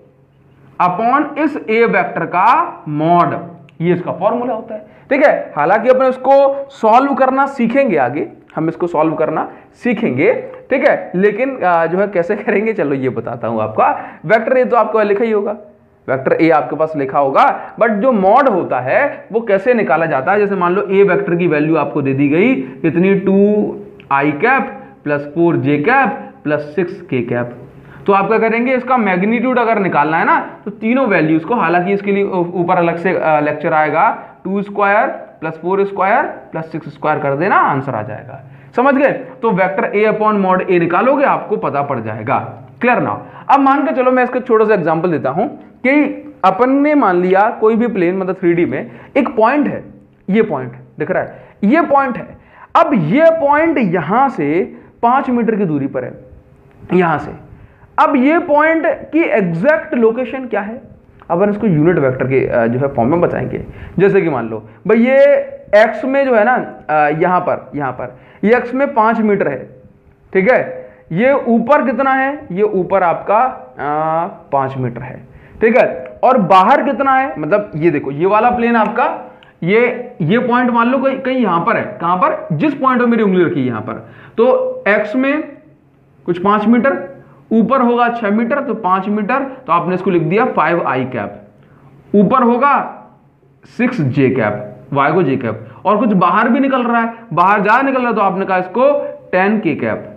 अपॉन इस ए वेक्टर का मॉड, ये इसका फॉर्मूला होता है। ठीक है, हालांकि अपन इसको सॉल्व करना सीखेंगे आगे, हम इसको सॉल्व करना सीखेंगे, ठीक है, लेकिन जो है कैसे करेंगे चलो ये बताता हूं आपका। वेक्टर ए तो आपको लिखा ही होगा, वेक्टर ए आपके पास लिखा होगा, बट जो मॉड होता है वो कैसे निकाला जाता है। जैसे मान लो ए वेक्टर की वैल्यू आपको दे दी गई कितनी, two I cap plus four J cap plus six K cap. तो आप क्या करेंगे, इसका मैग्नीट्यूड अगर निकालना है ना तो तीनों वैल्यूज को, हालांकि इसके लिए ऊपर अलग से लेक्चर आएगा, two square plus four square plus six square कर देना, आंसर आ जाएगा। समझ गए? तो vector A upon mod A निकालोगे आपको पता पड़ जाएगा। क्लियर ना? अब मान के चलो मैं इसका छोटा सा एग्जांपल देता हूं कि अपन ने मान लिया कोई भी प्लेन मतलब थ्री डी में एक पॉइंट है, ये पॉइंट दिख रहा है, ये पॉइंट है। अब ये पॉइंट यहां से पांच मीटर की दूरी पर है, यहां से। अब ये पॉइंट की एग्जैक्ट लोकेशन क्या है, अपन इसको यूनिट वेक्टर के जो है फॉर्म में बताएंगे। जैसे कि मान लो भाई ये एक्स में जो है ना, यहां पर यहां पर ये एक्स में पांच मीटर है, ठीक है, ये ऊपर कितना है, ये ऊपर आपका पांच मीटर है, ठीक है, और बाहर कितना है, मतलब ये देखो ये वाला प्लेन आपका, ये ये पॉइंट मान लो कहीं कहीं यहां पर है, कहां पर, जिस पॉइंट में मेरी उंगली रखी है यहां पर, तो एक्स में कुछ पांच मीटर, ऊपर होगा छह मीटर, तो पांच मीटर, तो आपने इसको लिख दिया फाइव आई कैप, ऊपर होगा सिक्स जे कैप, वाई को जे कैप, और कुछ बाहर भी निकल रहा है, बाहर जा निकल रहा है, तो आपने कहा इसको टेन के कैप।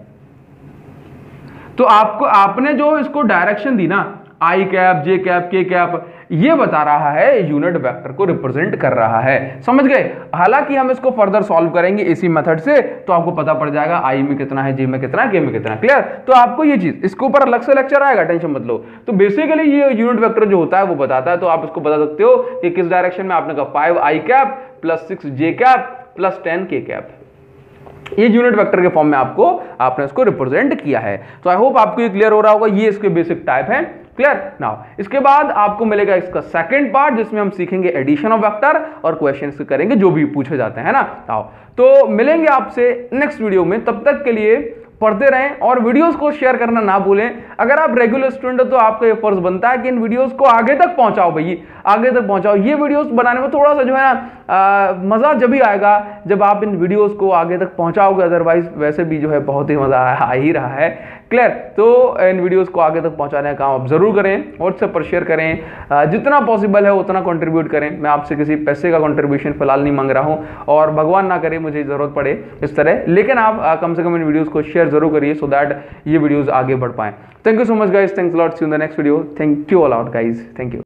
तो आपको आपने जो इसको डायरेक्शन दी ना, I cap, J cap, K cap, ये बता रहा है यूनिट वेक्टर को रिप्रेजेंट कर रहा है। समझ गए? हालांकि हम इसको फर्दर सॉल्व करेंगे इसी मेथड से, तो आपको पता पड़ जाएगा आई में कितना है, जे में कितना है, के में कितना है। क्लियर? तो आपको ये चीज, इसके ऊपर अलग से लेक्चर आएगा, टेंशन मत लो। तो बेसिकली ये यूनिट वेक्टर जो होता है वो बताता है, तो आप इसको बता सकते हो कि किस डायरेक्शन में। आपने कहा five I cap plus six J cap plus ten K cap, ये यूनिट वेक्टर के फॉर्म में आपको आपने इसको रिप्रेजेंट किया है। तो आई होप आपको ये क्लियर हो रहा होगा, ये इसके बेसिक टाइप हैं। क्लियर? नाउ इसके बाद आपको मिलेगा इसका सेकंड पार्ट, जिसमें हम सीखेंगे एडिशन ऑफ वेक्टर और क्वेश्चंस करेंगे जो भी पूछे जाते हैं ना। आओ तो मिलेंगे आपसे नेक्स्ट वीडियो में, तब तक के लिए पढ़ते रहें और वीडियोस को शेयर करना ना भूलें। अगर आप रेगुलर स्टूडेंट हो तो आपका ये फर्ज बनता है कि इन वीडियोस को आगे तक पहुंचाओ, भाई आगे तक पहुंचाओ। ये वीडियोस बनाने में थोड़ा सा जो है ना मजा जब भी आएगा जब आप इन वीडियोस को आगे तक पहुंचाओगे, अदरवाइज वैसे भी जो है बहुत ही मजा आ ही रहा है। क्लियर? तो इन वीडियोस को आगे तक पहुंचाने का काम आप जरूर करें, व्हाट्सएप पर शेयर करें, जितना पॉसिबल है उतना कंट्रीब्यूट करें। मैं आपसे किसी पैसे का कंट्रीब्यूशन फिलहाल नहीं मांग रहा हूं, और भगवान ना करे मुझे जरूरत पड़े इस तरह, लेकिन आप कम से कम इन वीडियोस को शेयर जरूर करिए सो दैट ये वीडियोस आगे बढ़ पाएं। Thank you so much guys, thanks a lot, see you in the next video. Thank you all out guys, thank you.